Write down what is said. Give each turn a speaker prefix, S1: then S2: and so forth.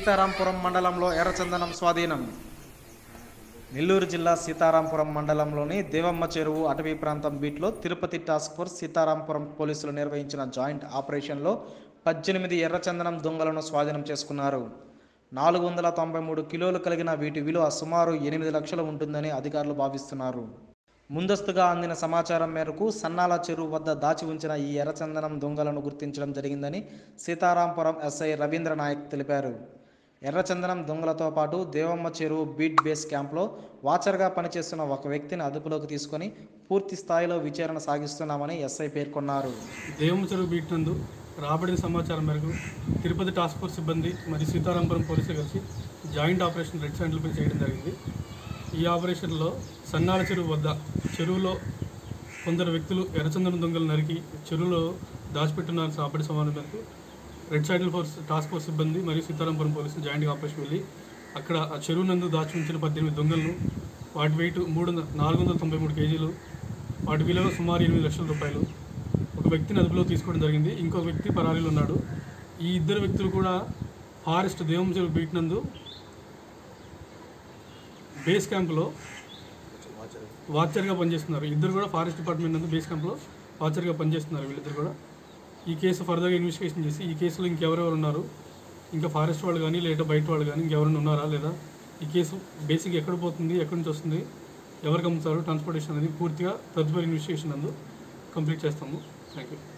S1: సీతారాంపురం మండలంలో ఎర్రచందనం స్వాధీనం. నెల్లూరు జిల్లా సీతారాంపురం మండలంలోని దేవమ్మ చెరువు అటవీ ప్రాంతం బీట్లో తిరుపతి టాస్క్ ఫోర్స్ సీతారాంపురం పోలీసులు నిర్వహించిన జాయింట్ ఆపరేషన్లో 18 ఎర్రచందనం దొంగలను స్వాధీనం చేసుకున్నారు. 493 కిలోలు కలిగిన వీటి విలువ సుమారు 8 లక్షలు ఉంటుందని అధికారులు భావిస్తున్నారు. ముందస్తుగా అందిన సమాచారం మేరకు సన్నాల చెరువు వద్ద దాచి ఉంచిన ఈ ఎర్రచందనం దొంగలను గుర్తించడం జరిగిందని సీతారాంపురం ఎస్ఐ రవీంద్ర నాయక్ తెలిపారు. ఎర్రచందనం దొంగలతో పాటు దేవమ్మ చెరువు బీట్ బేస్ క్యాంప్లో వాచర్గా పనిచేస్తున్న ఒక వ్యక్తిని అదుపులోకి తీసుకొని పూర్తి స్థాయిలో విచారణ సాగిస్తున్నామని ఎస్ఐ పేర్కొన్నారు.
S2: దేవమ్మ చెరువు బీట్ నందు రాబడిన సమాచారం మేరకు తిరుపతి టాస్క్ ఫోర్స్ సిబ్బంది మరియు సీతారాంపురం పోలీసులు కలిసి జాయింట్ ఆపరేషన్ రెడ్ హ్యాండిల్పై చేయడం జరిగింది. ఈ ఆపరేషన్లో సన్నాల చెరువు వద్ద చెరువులో కొందరు వ్యక్తులు ఎర్రచందనం దొంగలు నరికి చెరువులో దాచిపెట్టున్న రాబడి సమాచారం మేరకు red handle force task force సిబ్బంది మరియు సీతారాంపురం పోలీసులు జాయింట్గా ఆపరేషన్ వెళ్ళి అక్కడ ఆ చెరువు నందు దాచి ఉంచిన 18 దొంగలను వాటి వెయిట్ 493 కేజీలు, వాటి విలువ సుమారు 8 లక్షల రూపాయలు ఒక వ్యక్తిని అదుపులో తీసుకోవడం జరిగింది. ఇంకొక వ్యక్తి పరారీలో ఉన్నాడు. ఈ ఇద్దరు వ్యక్తులు కూడా ఫారెస్ట్ దేవమ్మ చెరువు బీట్ నందు బేస్ క్యాంప్లో వాచర్గా పనిచేస్తున్నారు. ఇద్దరు కూడా ఫారెస్ట్ డిపార్ట్మెంట్ నందు బేస్ క్యాంప్లో వాచర్గా పనిచేస్తున్నారు. వీళ్ళిద్దరు కూడా ఈ కేసు ఫర్దర్గా ఇన్వెస్టిగేషన్ చేసి ఈ కేసులో ఇంకెవరెవరు ఉన్నారు, ఇంకా ఫారెస్ట్ వాళ్ళు కానీ లేదా బయట వాళ్ళు కానీ ఇంకెవరైనా ఉన్నారా లేదా, ఈ కేసు బేసిక్ ఎక్కడ పోతుంది, ఎక్కడి నుంచి వస్తుంది, ఎవరికి అమ్ముతారు, ట్రాన్స్పోర్టేషన్ అనేది పూర్తిగా తదుపరి ఇన్వెస్టిగేషన్ నందు కంప్లీట్ చేస్తాము. Thank you.